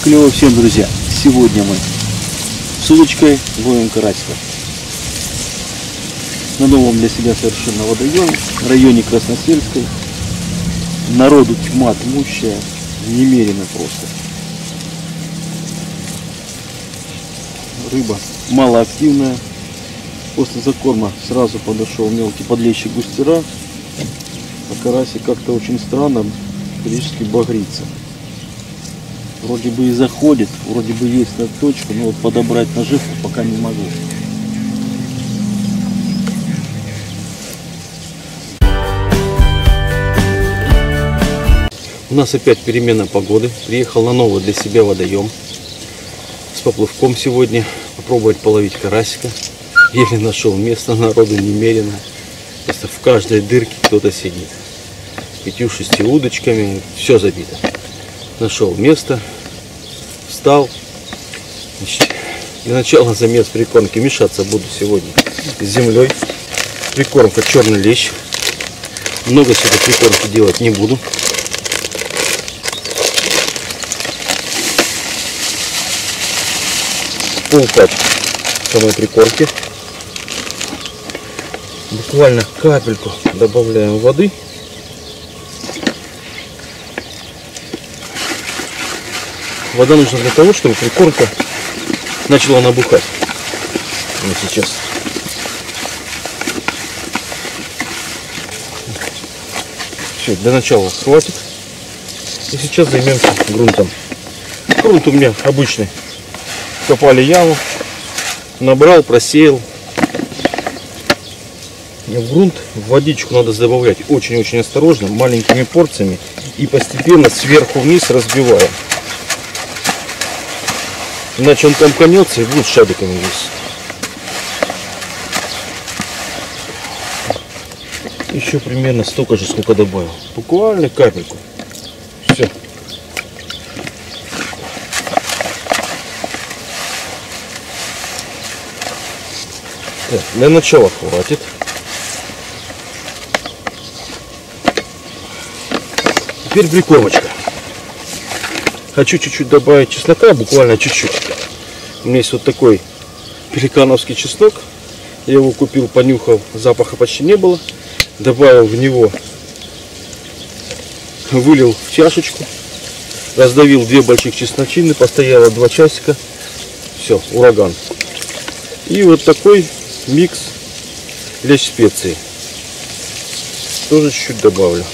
Клево всем, друзья! Сегодня мы с удочкой ловим карасика на новом для себя совершенно водоеме, в районе Красносельской. Народу тьма тьмущая, немерено просто. Рыба малоактивная. После закорма сразу подошел мелкий подлещик густера, а карасик как-то очень странно периодически багрится. Вроде бы и заходит, вроде бы есть на точку, но вот подобрать наживку пока не могу. У нас опять перемена погоды. Приехал на новый для себя водоем с поплавком сегодня. Попробовать половить карасика. Еле нашел место, народу немерено. Просто в каждой дырке кто-то сидит. 5-6 удочками, все забито. Нашел место, встал. Значит, для начала замес прикормки. Мешаться буду сегодня с землей. Прикормка черный лещ. Много сюда прикормки делать не буду. Полпачки самой прикормки. Буквально капельку добавляем воды. Вода нужна для того, чтобы прикормка начала набухать. Вот сейчас. Все, для начала хватит. И сейчас займемся грунтом. Грунт у меня обычный. Копали яму, набрал, просеял. В грунт в водичку надо добавлять очень-очень осторожно, маленькими порциями и постепенно сверху вниз разбиваем. Иначе он комканется и будет шариками весь. Еще примерно столько же, сколько добавил. Буквально капельку. Все. Так, для начала хватит. Теперь прикормочка. Хочу чуть-чуть добавить чеснока, буквально чуть-чуть. У меня есть вот такой пеликановский чеснок. Я его купил, понюхал, запаха почти не было. Добавил в него, вылил в чашечку. Раздавил 2 больших чесночины, постояло 2 часика. Все, ураган. И вот такой микс лещ специй. Тоже чуть-чуть добавлю.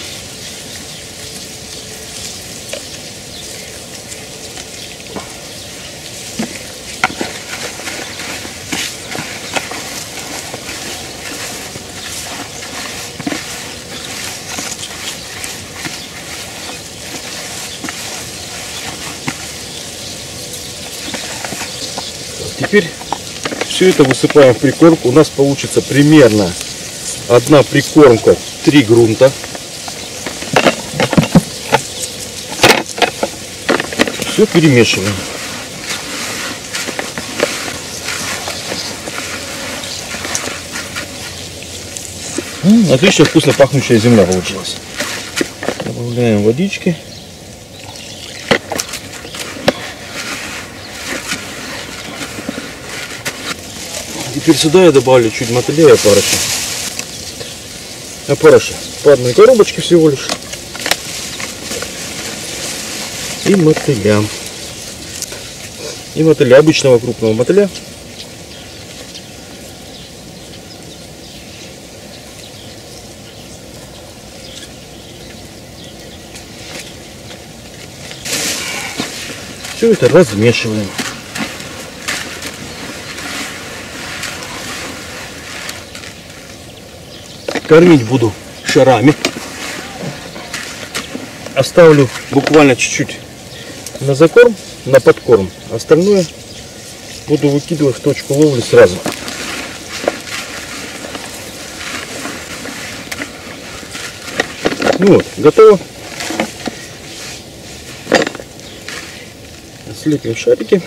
Теперь все это высыпаем в прикормку. У нас получится примерно одна прикормка 3 грунта. Все перемешиваем. Отлично вкусно пахнущая земля получилась. Добавляем водички. Теперь сюда я добавлю чуть мотыля и опарыша. Опарыша по одной коробочке всего лишь. И мотыля. И мотыля, обычного крупного мотыля. Все это размешиваем. Кормить буду шарами. Оставлю буквально чуть-чуть на закорм, на подкорм. Остальное буду выкидывать в точку ловли сразу. Ну вот, готово. Слепим шарики.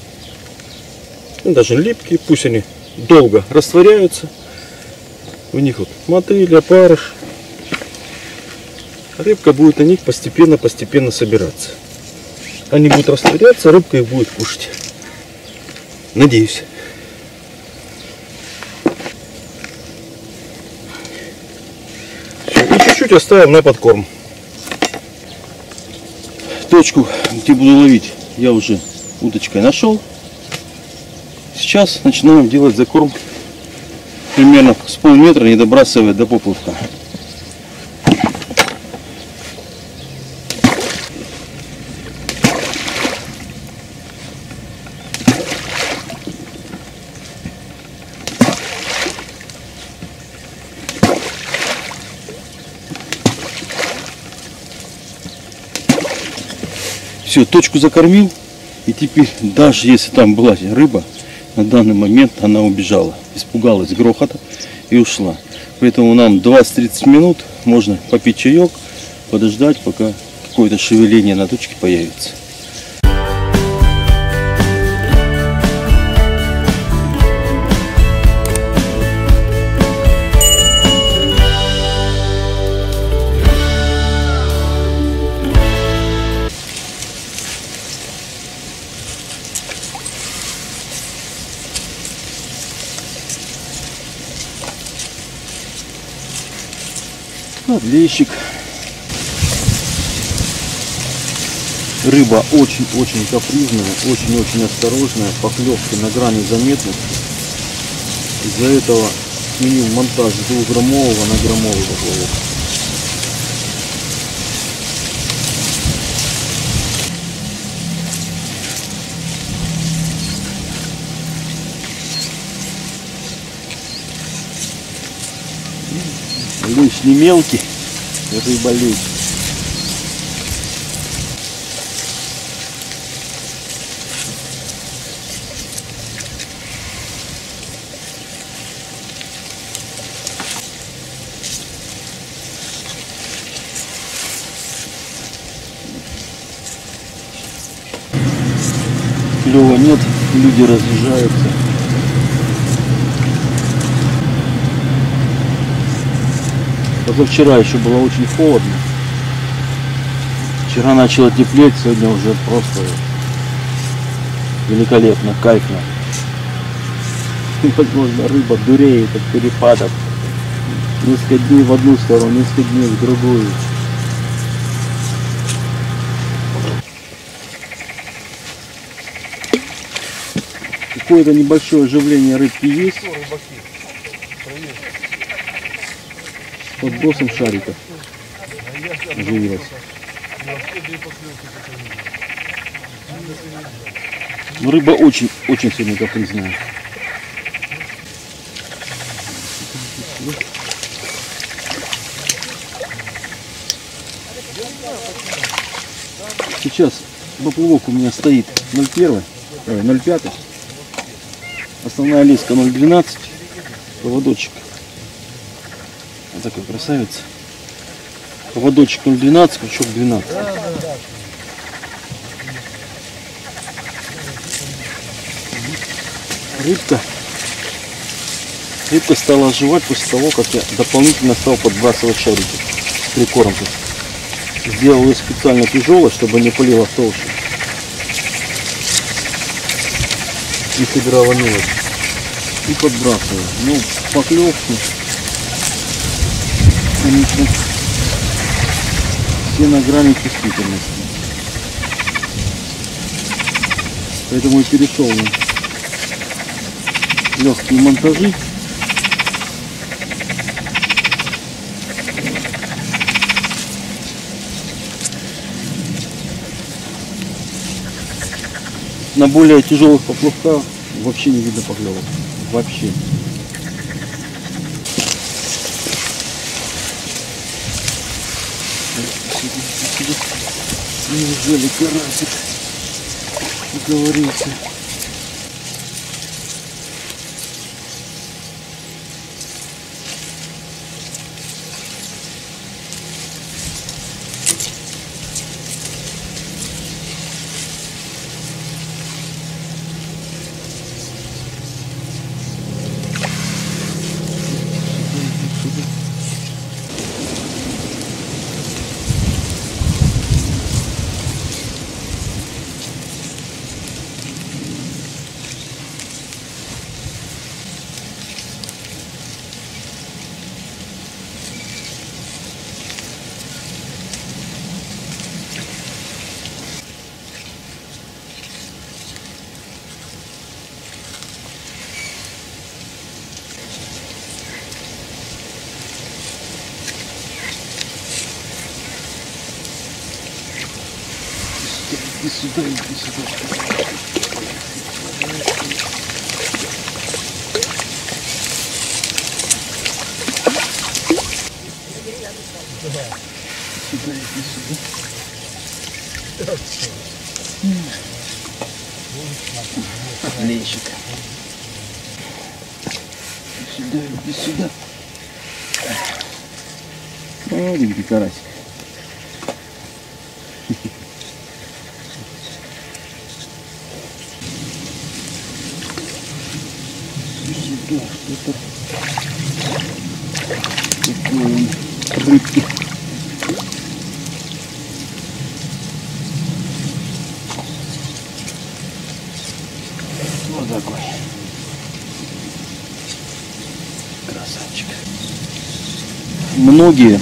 Даже липкие, пусть они долго растворяются. У них вот мотыль, опарыш. Рыбка будет на них постепенно собираться. Они будут растворяться, рыбка их будет кушать. Надеюсь. Всё, и чуть-чуть оставим на подкорм. Точку, где буду ловить, я уже удочкой нашел. Сейчас начинаем делать закорм примерно с полметра, не добрасывая до поплавка. Все, точку закормил, и теперь даже если там была рыба, на данный момент она убежала, испугалась грохота и ушла. Поэтому нам 20-30 минут можно попить чаек, подождать, пока какое-то шевеление на точке появится. Подлещик. Рыба очень-очень капризная, очень-очень осторожная, поклевки на грани заметности. Из-за этого сменил монтаж с 2-граммового на граммовый поплавок. Лещ не мелкий, рыба лещ. Клёва нет, люди разъезжаются. Позавчера еще было очень холодно. Вчера начало теплеть, сегодня уже просто великолепно, кайфно. Возможно, рыба дуреет от перепадов. Несколько дней в одну сторону, несколько дней в другую. Какое-то небольшое оживление рыбки есть. Под боссом шариков оживилась. Но рыба очень сегодня капризная. Сейчас поплавок у меня стоит 0,5. Основная леска 0,12. Поводочек. Вот такой красавец. Поводочек 0,12, крючок 12. Рыбка стала оживать после того, как я дополнительно стал подбрасывать шарики с прикормкой. Сделал ее специально тяжелой, чтобы не пылила в толще. И собирала мелочь. И подбрасываю. Ну, поклевки, конечно, все на грани чувствительности. Поэтому и перешел на легкие монтажи. На более тяжелых поплавках вообще не видно поклевок. Вообще. Неужели карасик уговорился? Иди сюда, иди сюда. Сюда, иди сюда. Лещик. Сюда, иди сюда. Маленький карасик. Сюда что-то. Такое он. Рыбки. Вот такой. Красавчик. Многие,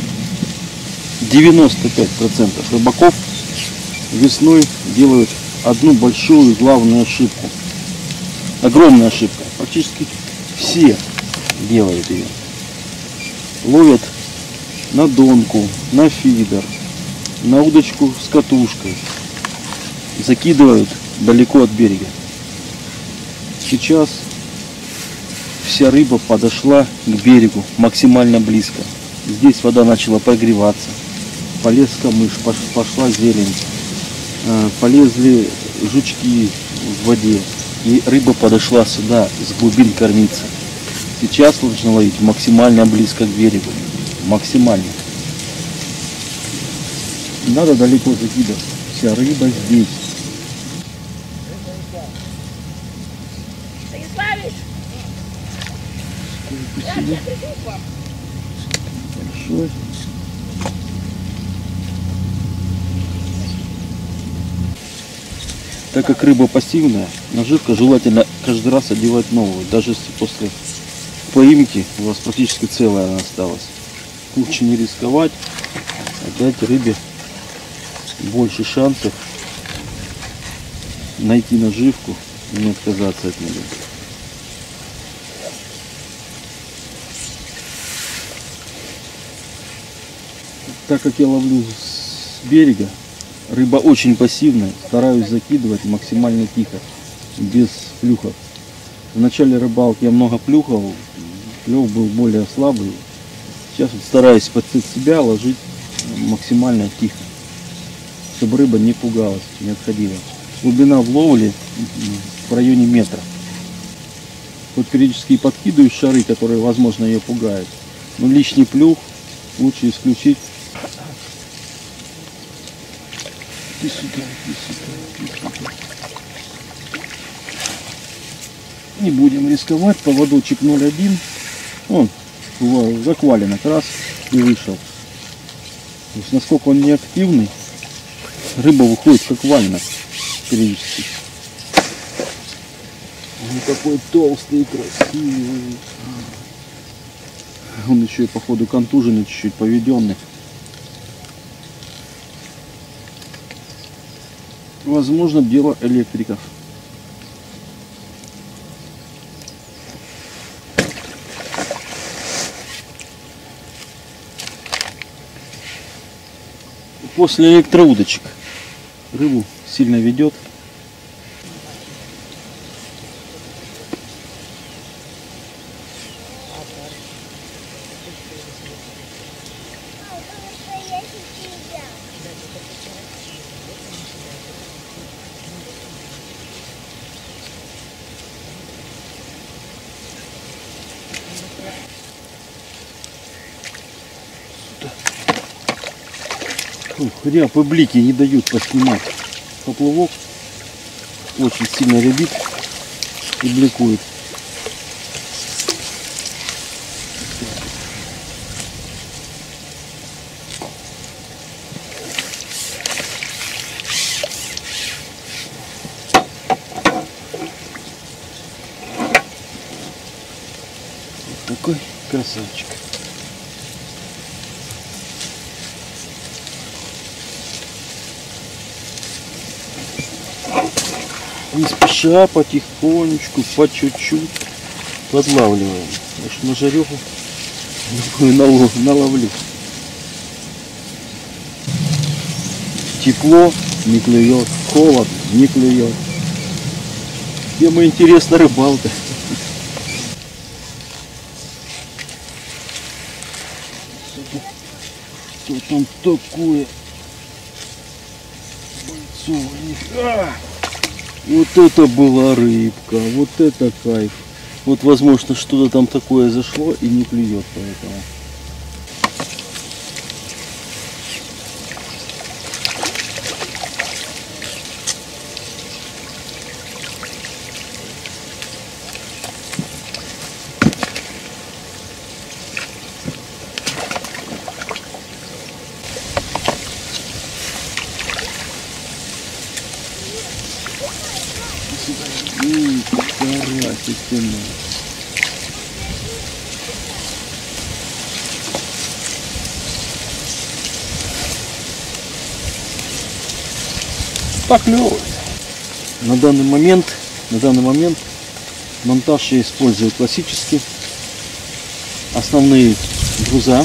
95% рыбаков весной делают одну большую главную ошибку. Огромная ошибка. Практически все делают ее. Ловят на донку, на фидер, на удочку с катушкой. Закидывают далеко от берега. Сейчас вся рыба подошла к берегу максимально близко. Здесь вода начала прогреваться. Полез камыш, пошла зелень. Полезли жучки в воде. И рыба подошла сюда с глубин кормиться. Сейчас нужно ловить максимально близко к берегу. Максимально. Не надо далеко закидывать. Вся рыба здесь. Большой. Так как рыба пассивная, наживка желательно каждый раз одевать новую. Даже если после поимки у вас практически целая она осталась. Лучше не рисковать, а дать рыбе больше шансов найти наживку и не отказаться от нее. Так как я ловлю с берега, рыба очень пассивная, стараюсь закидывать максимально тихо, без плюхов. В начале рыбалки я много плюхал, клев был более слабый. Сейчас вот стараюсь под себя ложить максимально тихо, чтобы рыба не пугалась, не отходила. Глубина в ловле в районе метра. Вот периодически подкидываю шары, которые, возможно, ее пугают. Но лишний плюх лучше исключить. Иди сюда, иди сюда, иди сюда. Не будем рисковать. Поводочек 0,1. Он в аквалинах раз и вышел. То есть, насколько он не активный, рыба выходит как вальна периодически. Он такой толстый и красивый. Он еще и походу контуженный, чуть-чуть поведенный. Возможно, дело электриков. После электроудочек рыбу сильно ведет. Ряб и блики не дают поснимать. Поплавок очень сильно рябит и бликует. Вот такой красавчик. Не спеша, потихонечку, по чуть-чуть подлавливаем. Может, на жареху наловлю. Тепло, не клюет, холод, не клюет. Тема интересна рыбалка. Что там такое? Вот это была рыбка, вот это кайф. Вот возможно что-то там такое зашло и не клюет поэтому. Карасик ты мой. Поклевывает. На данный момент монтаж я использую классический. Основные груза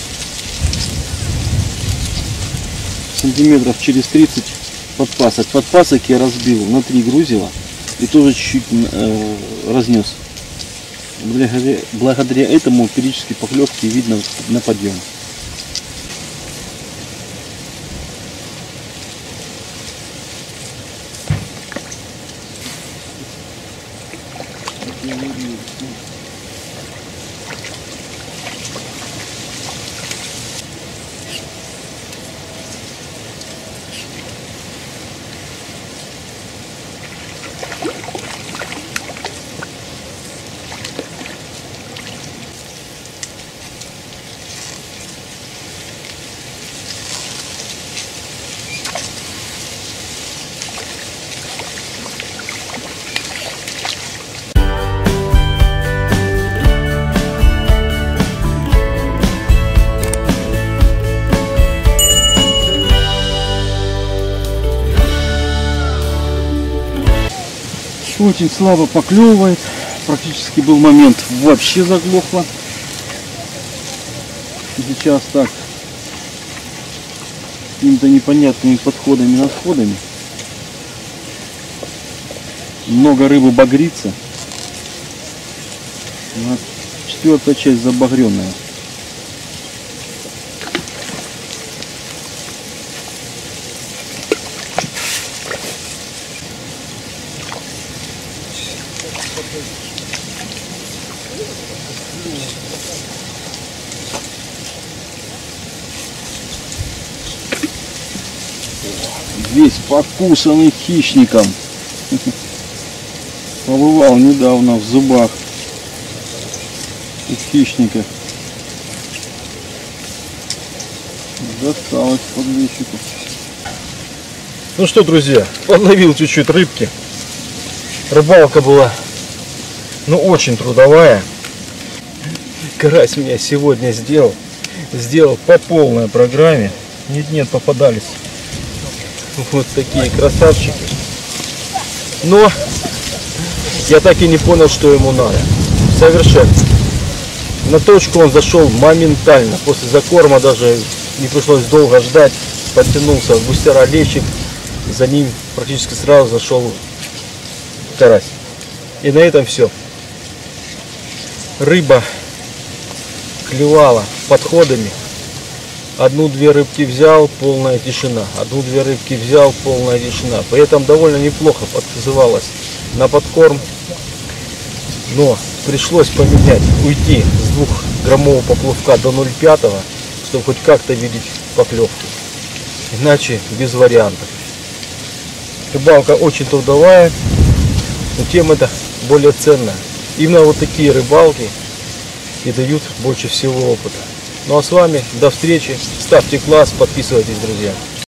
сантиметров через 30 подпасок. Подпасок я разбил на 3 грузила и тоже чуть-чуть разнес. Благодаря этому периодически поклевки видно на подъем. Очень слабо поклевывает. Практически был момент, вообще заглохло. Сейчас так, какими-то непонятными подходами, отходами. Много рыбы багрится. 1/4 часть забагренная. Весь покусанный хищником. Побывал недавно в зубах у хищника. Досталось подлещику. Ну что, друзья, подловил чуть-чуть рыбки. Рыбалка была, ну, очень трудовая. Карась меня сегодня сделал по полной программе. Нет, попадались вот такие красавчики. Но я так и не понял, что ему надо. Совершенно. На точку он зашел моментально. После закорма даже не пришлось долго ждать. Подтянулся густера лещик. За ним практически сразу зашел карась. И на этом все. Рыба клевала подходами. 1-2 рыбки взял, полная тишина. 1-2 рыбки взял, полная тишина. При этом довольно неплохо подзывалась на подкорм. Но пришлось поменять, уйти с 2-граммового поплавка до 0,5, чтобы хоть как-то видеть поклевки. Иначе без вариантов. Рыбалка очень трудовая, но тем это более ценная. Именно вот такие рыбалки и дают больше всего опыта. Ну а с вами до встречи. Ставьте класс, подписывайтесь, друзья.